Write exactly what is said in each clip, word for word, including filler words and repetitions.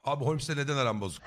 Abi Holmes'le neden aram bozuk?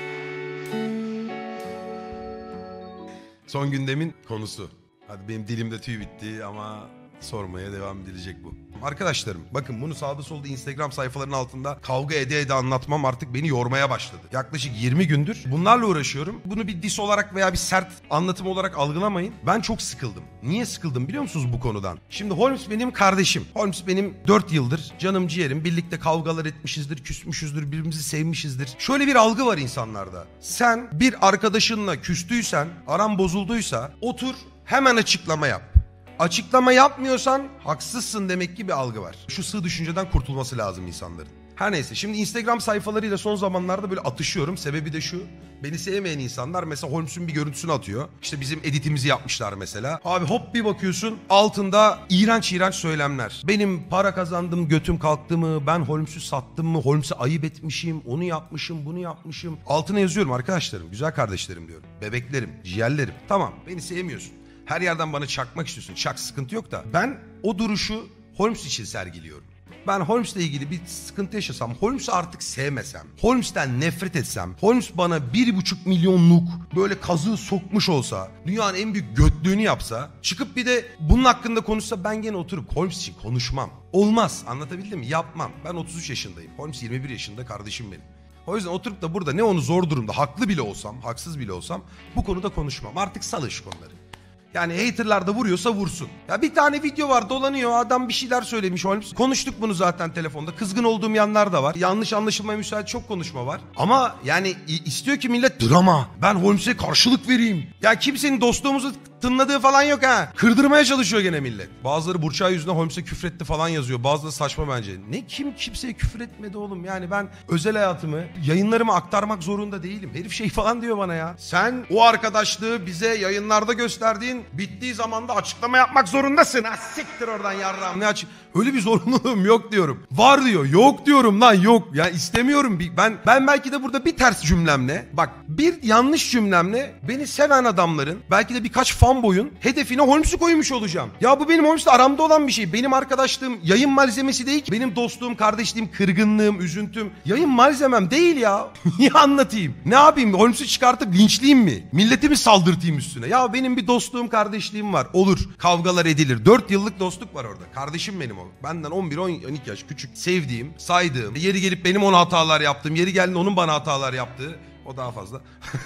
Son gündemin konusu. Hadi benim dilimde tüy bitti ama sormaya devam edilecek bu. Arkadaşlarım bakın bunu sağda solda Instagram sayfalarının altında kavga ede ede anlatmam artık beni yormaya başladı. Yaklaşık yirmi gündür bunlarla uğraşıyorum. Bunu bir diss olarak veya bir sert anlatım olarak algılamayın. Ben çok sıkıldım. Niye sıkıldım biliyor musunuz bu konudan? Şimdi Holmes benim kardeşim. Holmes benim dört yıldır canım ciğerim. Birlikte kavgalar etmişizdir, küsmüşüzdür, birbirimizi sevmişizdir. Şöyle bir algı var insanlarda. Sen bir arkadaşınla küstüysen, aran bozulduysa otur hemen açıklama yap. Açıklama yapmıyorsan haksızsın demek ki bir algı var. Şu sığ düşünceden kurtulması lazım insanların. Her neyse şimdi Instagram sayfalarıyla son zamanlarda böyle atışıyorum. Sebebi de şu. Beni sevmeyen insanlar mesela Holmes'un bir görüntüsünü atıyor. İşte bizim editimizi yapmışlar mesela. Abi hop bir bakıyorsun altında iğrenç iğrenç söylemler. Benim para kazandım götüm kalktı mı? Ben Holmes'u sattım mı? Holmes'e ayıp etmişim. Onu yapmışım bunu yapmışım. Altına yazıyorum arkadaşlarım. Güzel kardeşlerim diyorum. Bebeklerim, ciğerlerim. Tamam beni sevmiyorsun. Her yerden bana çakmak istiyorsun. Çak sıkıntı yok da. Ben o duruşu Holmes için sergiliyorum. Ben Holmes'le ilgili bir sıkıntı yaşasam, Holmes'u artık sevmesem, Holmes'ten nefret etsem, Holmes bana bir buçuk milyonluk böyle kazığı sokmuş olsa, dünyanın en büyük götlüğünü yapsa, çıkıp bir de bunun hakkında konuşsa ben gene oturup Holmes için konuşmam. Olmaz. Anlatabildim mi? Yapmam. Ben otuz üç yaşındayım. Holmes yirmi bir yaşında kardeşim benim. O yüzden oturup da burada ne onu zor durumda, haklı bile olsam, haksız bile olsam bu konuda konuşmam. Artık salış konuları. Yani haterlar da vuruyorsa vursun. Ya bir tane video var dolanıyor adam bir şeyler söylemiş Holmes. Konuştuk bunu zaten telefonda. Kızgın olduğum yanlar da var. Yanlış anlaşılmaya müsait çok konuşma var. Ama yani istiyor ki millet drama. Ben Holmes'e karşılık vereyim. Ya kimsenin dostluğumuzu tınladığı falan yok ha. Kırdırmaya çalışıyor gene millet. Bazıları Burçay yüzünden Holmes'e küfretti falan yazıyor. Bazıları saçma bence. Ne kim kimseye küfür etmedi oğlum. Yani ben özel hayatımı, yayınlarımı aktarmak zorunda değilim. Herif şey falan diyor bana ya. Sen o arkadaşlığı bize yayınlarda gösterdiğin bittiği zaman da açıklama yapmak zorundasın. Ha siktir oradan yarrağım. Ne açık? Öyle bir zorunluluğum yok diyorum. Var diyor. Yok diyorum lan yok. Ya istemiyorum. Ben ben belki de burada bir ters cümlemle, bak bir yanlış cümlemle beni seven adamların belki de birkaç fanboyun hedefine Holmes'u koymuş olacağım. Ya bu benim Holmes'le aramda olan bir şey. Benim arkadaşlığım yayın malzemesi değil ki. Benim dostluğum, kardeşliğim, kırgınlığım, üzüntüm yayın malzemem değil ya. Niye anlatayım? Ne yapayım? Holmes'u çıkartıp linçleyeyim mi? Milleti mi saldırtayım üstüne? Ya benim bir dostluğum, kardeşliğim var. Olur. Kavgalar edilir. Dört yıllık dostluk var orada. Kardeşim benim o. Benden on bir on iki yaş küçük. Sevdiğim, saydığım. Yeri gelip benim ona hatalar yaptığım. Yeri geldiğinde onun bana hatalar yaptığı. O daha fazla.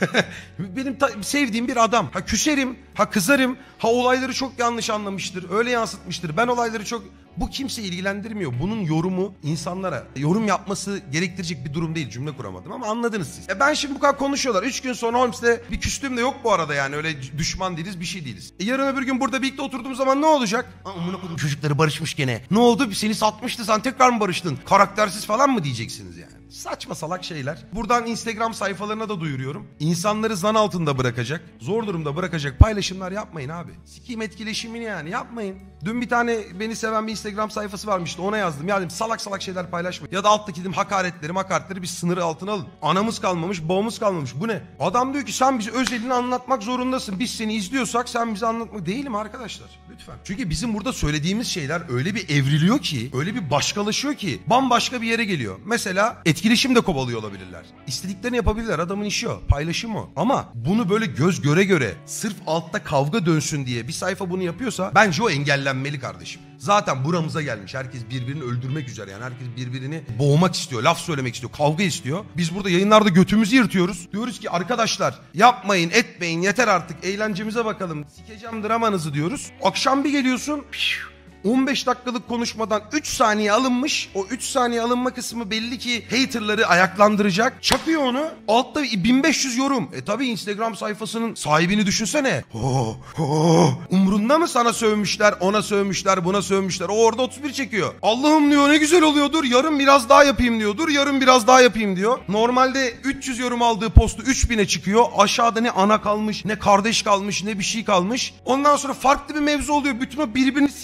Benim sevdiğim bir adam. Ha küserim, ha kızarım, ha olayları çok yanlış anlamıştır. Öyle yansıtmıştır. Ben olayları çok... Bu kimse ilgilendirmiyor. Bunun yorumu insanlara yorum yapması gerektirecek bir durum değil. Cümle kuramadım ama anladınız siz. E ben şimdi bu kadar konuşuyorlar. Üç gün sonra Holmes'le bir küstüğüm de yok bu arada yani. Öyle düşman değiliz, bir şey değiliz. E yarın öbür gün burada birlikte oturduğum zaman ne olacak? Amına koydum çocukları barışmış gene. Ne oldu? Seni satmıştı sen tekrar mı barıştın? Karaktersiz falan mı diyeceksiniz yani? Saçma salak şeyler. Buradan Instagram sayfalarına da duyuruyorum. İnsanları zan altında bırakacak, zor durumda bırakacak paylaşımlar yapmayın abi. Sikeyim etkileşimini yani yapmayın. Dün bir tane beni seven bir Instagram sayfası varmıştı, ona yazdım. Ya dedim salak salak şeyler paylaşmayın. Ya da alttaki dedim hakaretleri hakaretleri bir sınırı altına alın. Anamız kalmamış, babamız kalmamış. Bu ne? Adam diyor ki sen bize özelini anlatmak zorundasın. Biz seni izliyorsak sen bize anlatmak... Değilim arkadaşlar. Lütfen. Çünkü bizim burada söylediğimiz şeyler öyle bir evriliyor ki, öyle bir başkalaşıyor ki bambaşka bir yere geliyor. Mesela etkileşim de kovalıyor olabilirler. İstediklerini yapabilirler. Adamın işi o. Paylaşım o. Ama bunu böyle göz göre göre sırf altta kavga dönsün diye bir sayfa bunu yapıyorsa bence o engellenmeli kardeşim. Zaten buramıza gelmiş. Herkes birbirini öldürmek üzere yani. Herkes birbirini boğmak istiyor. Laf söylemek istiyor. Kavga istiyor. Biz burada yayınlarda götümüzü yırtıyoruz. Diyoruz ki arkadaşlar yapmayın etmeyin yeter artık eğlencemize bakalım. Sikeceğim dramanızı diyoruz. Akşam bir geliyorsun... on beş dakikalık konuşmadan üç saniye alınmış. O üç saniye alınma kısmı belli ki haterları ayaklandıracak. Çakıyor onu. Altta bin beş yüz yorum. E tabi Instagram sayfasının sahibini düşünsene. Oh, oh. Umrunda mı sana sövmüşler, ona sövmüşler, buna sövmüşler. O orada otuz bir çekiyor. Allah'ım diyor ne güzel oluyordur. Yarın biraz daha yapayım diyordur. Yarın biraz daha yapayım diyor. Normalde üç yüz yorum aldığı postu üç bine çıkıyor. Aşağıda ne ana kalmış, ne kardeş kalmış, ne bir şey kalmış. Ondan sonra farklı bir mevzu oluyor. Bütün o birbirini sikenler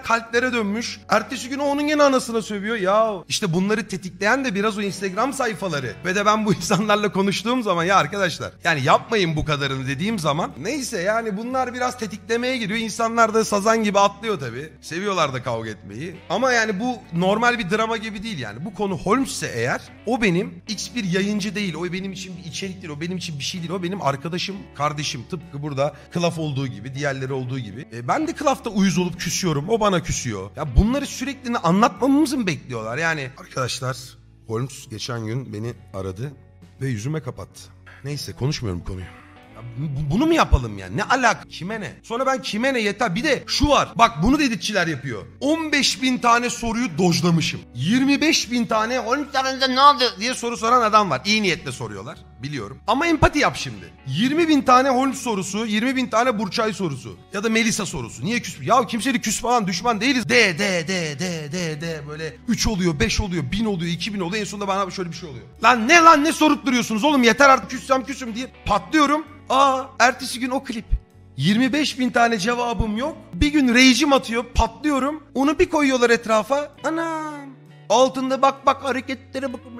kalplere dönmüş. Ertesi gün onun yine anasına sövüyor. Ya işte bunları tetikleyen de biraz o Instagram sayfaları. Ve de ben bu insanlarla konuştuğum zaman ya arkadaşlar yani yapmayın bu kadarını dediğim zaman neyse yani bunlar biraz tetiklemeye giriyor. İnsanlar da sazan gibi atlıyor tabii. Seviyorlar da kavga etmeyi. Ama yani bu normal bir drama gibi değil yani. Bu konu Holmes'se eğer o benim X bir yayıncı değil. O benim için bir içerik değil. O benim için bir şey değil. O benim arkadaşım, kardeşim. Tıpkı burada Klaf olduğu gibi, diğerleri olduğu gibi. E ben de Klaf'ta uyuz olup küsüyorum. O bana küsüyor. Ya bunları sürekli anlatmamızı mı bekliyorlar? Yani arkadaşlar Holmes geçen gün beni aradı ve yüzüme kapattı. Neyse konuşmuyorum bu konuyu. Bunu mu yapalım yani? Ne alaka? Kime ne? Sonra ben kime ne yeter? Bir de şu var. Bak bunu dedikçiler yapıyor. on beş bin tane soruyu dojlamışım. yirmi beş bin tane on tane ne oldu diye soru soran adam var. İyi niyetle soruyorlar. Biliyorum. Ama empati yap şimdi. yirmi bin tane Holmes sorusu, yirmi bin tane Burçay sorusu. Ya da Melisa sorusu. Niye küs? Ya kimseyle küs falan düşman değiliz. De de de de de de böyle üç oluyor, beş oluyor, bin oluyor, iki bin oluyor. En sonunda bana şöyle bir şey oluyor. Lan ne lan ne sorup duruyorsunuz oğlum yeter artık küssem küsüm diye patlıyorum. Aa ertesi gün o klip. yirmi beş bin tane cevabım yok. Bir gün rejim atıyor patlıyorum. Onu bir koyuyorlar etrafa. Anam. Altında bak bak hareketlere bak.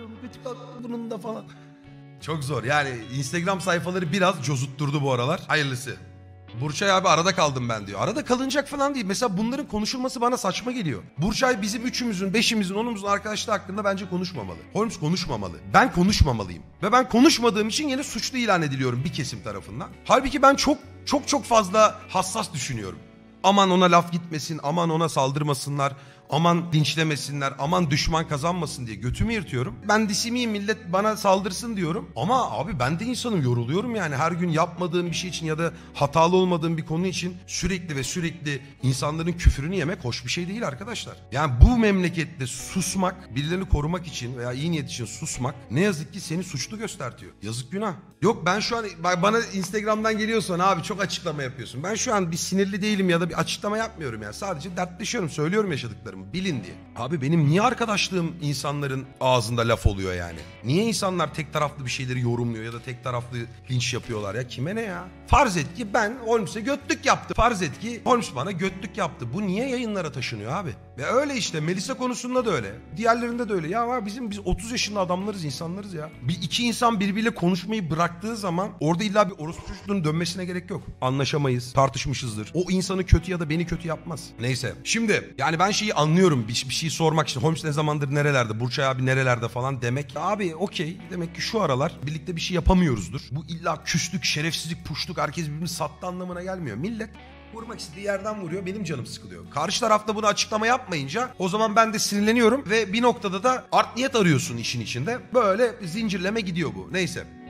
Bunun da falan. Çok zor yani Instagram sayfaları biraz cozutturdu bu aralar. Hayırlısı. Burçay abi arada kaldım ben diyor. Arada kalınacak falan değil. Mesela bunların konuşulması bana saçma geliyor. Burçay bizim üçümüzün, beşimizin, onumuzun arkadaşlığı hakkında bence konuşmamalı. Holmes konuşmamalı. Ben konuşmamalıyım. Ve ben konuşmadığım için yine suçlu ilan ediliyorum bir kesim tarafından. Halbuki ben çok çok çok fazla hassas düşünüyorum. Aman ona laf gitmesin, aman ona saldırmasınlar, aman dinçlemesinler, aman düşman kazanmasın diye götümü yırtıyorum. Ben disimiyim millet bana saldırsın diyorum. Ama abi ben de insanım yoruluyorum yani her gün yapmadığım bir şey için ya da hatalı olmadığım bir konu için sürekli ve sürekli insanların küfürünü yemek hoş bir şey değil arkadaşlar. Yani bu memlekette susmak, birilerini korumak için veya iyi niyet için susmak ne yazık ki seni suçlu göstertiyor. Yazık günah. Yok ben şu an bana Instagram'dan geliyorsan abi çok açıklama yapıyorsun. Ben şu an bir sinirli değilim ya da bir açıklama yapmıyorum yani. Sadece dertleşiyorum, söylüyorum yaşadıklarımı. Bilin diye. Abi benim niye arkadaşlığım insanların ağzında laf oluyor yani? Niye insanlar tek taraflı bir şeyleri yorumluyor ya da tek taraflı linç yapıyorlar ya? Kime ne ya? Farz et ki ben Holmes'e götlük yaptı. Farz et ki Holmes bana götlük yaptı. Bu niye yayınlara taşınıyor abi? Ve öyle işte Melisa konusunda da öyle. Diğerlerinde de öyle. Ya var bizim biz otuz yaşında adamlarız, insanlarız ya. Bir iki insan birbiriyle konuşmayı bıraktığı zaman orada illa bir orospu çocuğunun dönmesine gerek yok. Anlaşamayız, tartışmışızdır. O insanı kötü ya da beni kötü yapmaz. Neyse. Şimdi yani ben şeyi anlıyorum. Bir, bir şey sormak için. Holmes ne zamandır nerelerde? Burçay abi nerelerde falan demek. Abi okey. Demek ki şu aralar birlikte bir şey yapamıyoruzdur. Bu illa küslük, şerefsizlik, puşluk, herkes birbirini sattı anlamına gelmiyor. Millet vurmak istediği yerden vuruyor. Benim canım sıkılıyor. Karşı tarafta bunu açıklama yapmayınca o zaman ben de sinirleniyorum ve bir noktada da art niyet arıyorsun işin içinde. Böyle zincirleme gidiyor bu. Neyse.